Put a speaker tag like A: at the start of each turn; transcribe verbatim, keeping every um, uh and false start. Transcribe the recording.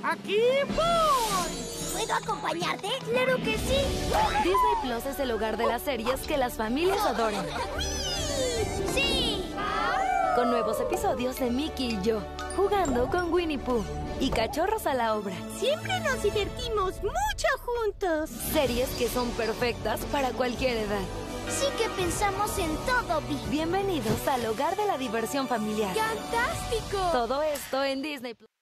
A: ¡Aquí voy!
B: ¿Puedo acompañarte? ¡Claro que sí!
C: Disney Plus es el hogar de las series que las familias adoran.
B: ¡Sí!
C: Con nuevos episodios de Mickey y yo, jugando con Winnie Pooh y cachorros a la obra.
B: Siempre nos divertimos mucho juntos.
C: Series que son perfectas para cualquier edad.
B: Sí que pensamos en todo, Vi.
C: Bienvenidos al hogar de la diversión familiar.
B: ¡Fantástico!
C: Todo esto en Disney Plus.